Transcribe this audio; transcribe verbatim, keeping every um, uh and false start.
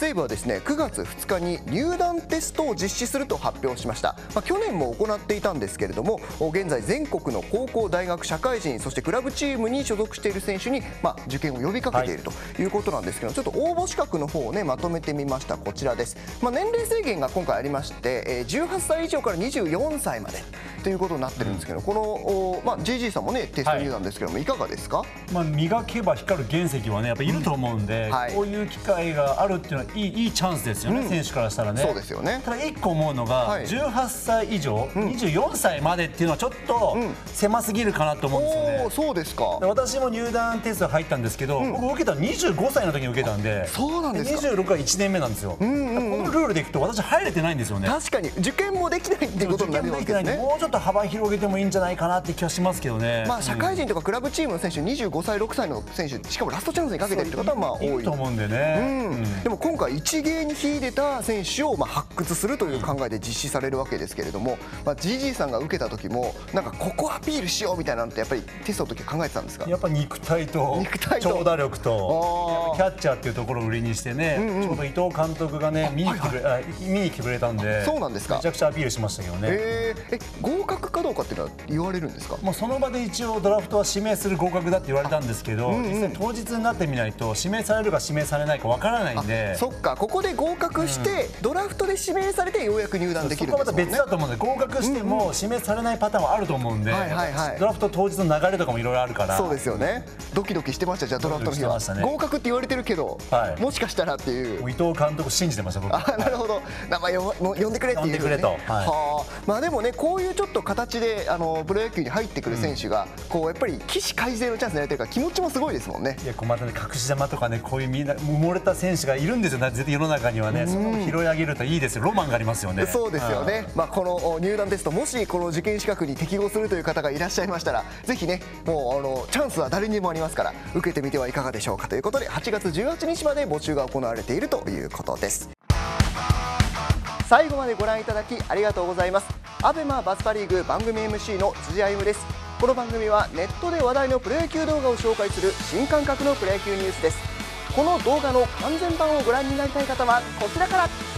西武はですねくがつふつかに入団テストを実施すると発表しました。まあ、去年も行っていたんですけれども、現在全国の高校、大学、社会人、そしてクラブチームに所属している選手に、まあ、受験を呼びかけているということなんですけど、はい、ちょっと応募資格の方をねまとめてみました。こちらです。まあ、年齢制限が今回ありまして、じゅうはっさい以上からにじゅうよんさいまでということになってるんですけど、うん、この、まあ、ジェージー さんもねテスト入団ですけども、はい、いかがですか？ まあ、磨けば光る原石はねやっぱいると思うんで、うん、はい、こういう機会があるっていうのはいい、いいチャンスですよね、うん、選手からしたらね。 そうですよね。 ただいっこ思うのが、はい、じゅうはっさい以上、うん、にじゅうよんさいまでっていうのはちょっと狭すぎるかなと思うんですよね。 おー、そうですか。 私も入団テスト入ったんですけど、うん、僕受けたのにじゅうごさいの時に受けたんで、 そうなんですか。 にじゅうろくはいちねんめなんですよ。うんうんうん、このルールでいくと私入れてないんですよね。 確かに受験もできないっていうことになるわけですね。 もうちょっと幅広げてもいいんじゃないかなって気はしますけどね。 まあ社会人とかクラブチームの選手、にじゅうごさいろくさいの選手、しかもラストチャンスにかけてるって方はまあ多いいいと思うんでね。うんうん、でも今回一芸に秀でた選手をまあ発掘するという考えで実施されるわけですけれども、まあ、ジージー さんが受けた時もなんかここアピールしようみたいなのってやっぱりテストの時考えてたんですか？ やっぱ肉体と長打力とキャッチャーっていうところを売りにしてね、うんうん、ちょうど伊藤監督がね見に来てくれ、はいはい、見に来てくれたんで、そうなんですか。めちゃくちゃアピールしましたけどね。 えー、え合格かどうかっていうのは言われるんですか？ もうその場で一応ドラフトは指名する合格だって言われたんですけど、うんうん、実際当日になってみないと指名されるか指名されないかわからないんで。 そっか、ここで合格して、うん、ドラフトで指名されてようやく入団できるんですもんね。そこはまた別だと思うんで、合格しても指名されないパターンはあると思うんで、ドラフト当日の流れとかもいろいろあるから。 そうですよね。ドキドキしてました。じゃあドラフトの日は、ね、合格って言われてるけど、はい、もしかしたらっていう。 もう伊藤監督信じてました僕。 あ、なるほど。名前を呼んでくれっていう、ね、 呼んでくれと。はい、 はあ、まあでもね、こういうちょっと形であのプロ野球に入ってくる選手が、うん、こうやっぱり起死回生のチャンスになれてるから気持ちもすごいですもんね。 いや、こうまたね隠し球とかね、こういうみんな埋もれた選手がいるんですよ。絶対世の中にはね、それを拾い上げるといいですよ。ロマンがありますよね。 そうですよね。まあこの入団テスト、もしこの受験資格に適合するという方がいらっしゃいましたら、ぜひね、もうあのチャンスは誰にもありますから受けてみてはいかがでしょうかということで、はちがつじゅうはちにちまで募集が行われているということです。最後までご覧いただきありがとうございます。アベマバスパリーグ番組 エムシー の辻歩です。この番組はネットで話題のプロ野球動画を紹介する新感覚のプロ野球ニュースです。この動画の完全版をご覧になりたい方はこちらから。